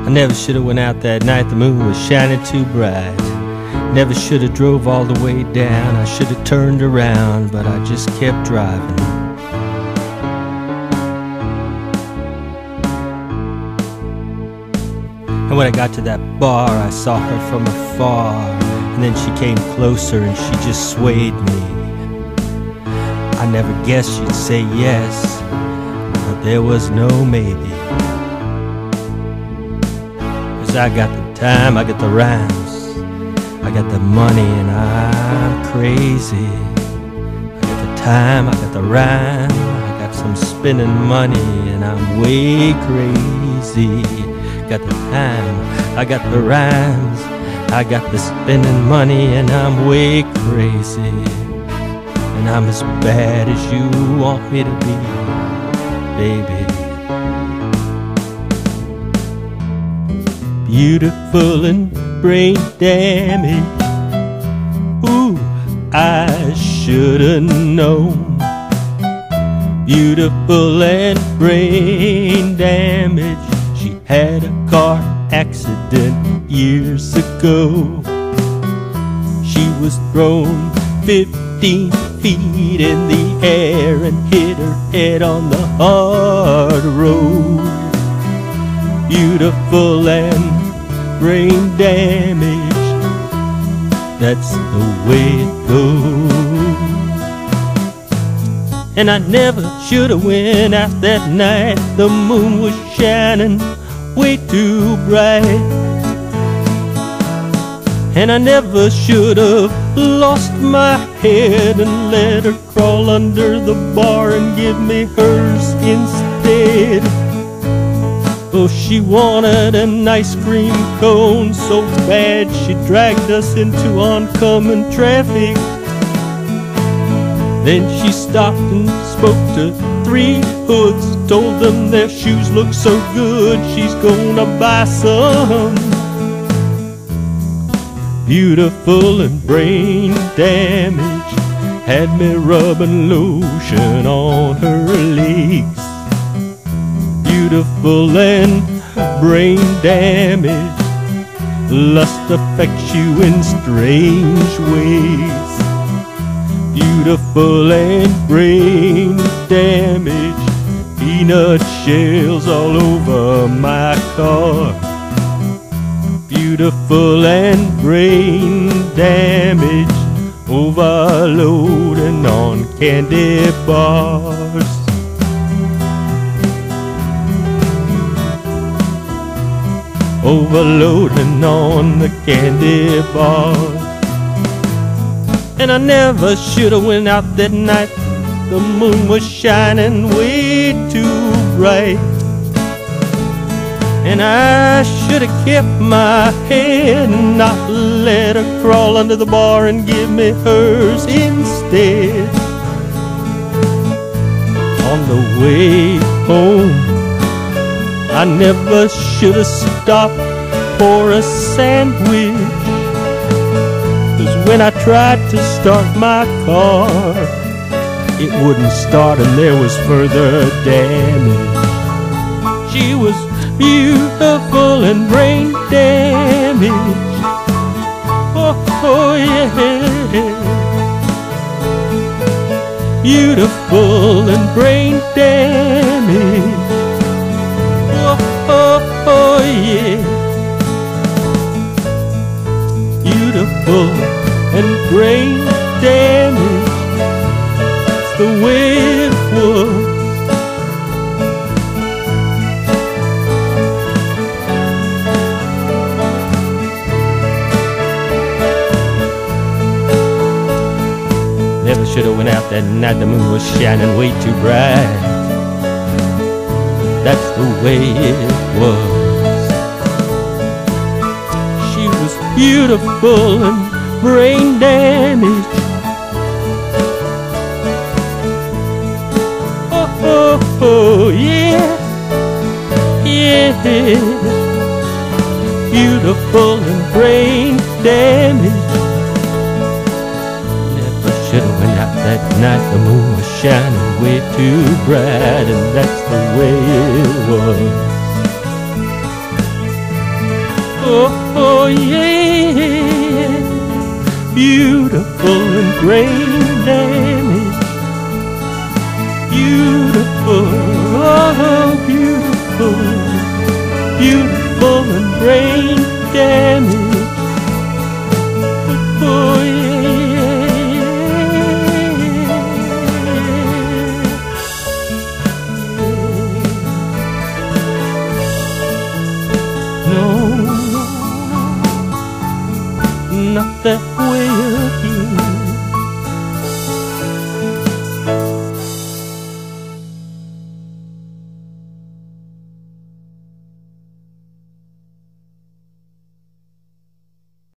I never should have went out that night, the moon was shining too bright. Never should have drove all the way down, I should have turned around, but I just kept driving. And when I got to that bar, I saw her from afar, and then she came closer and she just swayed me. I never guessed she'd say yes, but there was no maybe. 'Cause I got the time, I got the rhymes, I got the money, and I'm crazy. I got the time, I got the rhyme, I got some spinning money, and I'm way crazy. Got the time, I got the rhymes, I got the spinning money, and I'm way crazy. And I'm as bad as you want me to be, baby. Beautiful and brain damaged, ooh, I should've known. Beautiful and brain damaged, she had a car accident years ago. She was thrown 15 feet in the air and hit her head on the hard road. Beautiful and brain damaged, that's the way it goes. And I never should have went out that night, the moon was shining way too bright. And I never should have lost my head and let her crawl under the bar and give me hers instead. Oh, she wanted an ice cream cone so bad she dragged us into oncoming traffic. Then she stopped and spoke to 3 hoods, told them their shoes look so good she's gonna buy some. Beautiful and brain damaged, had me rubbing lotion on her legs. Beautiful and brain damaged, lust affects you in strange ways. Beautiful and brain damaged, peanut shells all over my car. Beautiful and brain damaged, overloading on candy bars. Overloading on the candy bars. And I never should have went out that night, the moon was shining way too bright. And I should have kept my head and not let her crawl under the bar and give me hers instead. On the way home, I never should have stopped for a sandwich. 'Cause when I tried to start my car, it wouldn't start and there was further damage. She was beautiful and brain damaged. Oh, oh yeah. Beautiful and brain damaged. Oh, oh, oh yeah. Beautiful and brain damaged, it's the way it was. Never should have went out that night, the moon was shining way too bright. That's the way it was. She was beautiful and brain damaged. Oh, oh, oh, yeah, yeah. Beautiful and brain damaged. Should have went out that night, the moon was shining way too bright, and that's the way it was. yeah, beautiful and brain damage. Beautiful, oh, beautiful, beautiful and brain damage. Oh, yeah. No, not that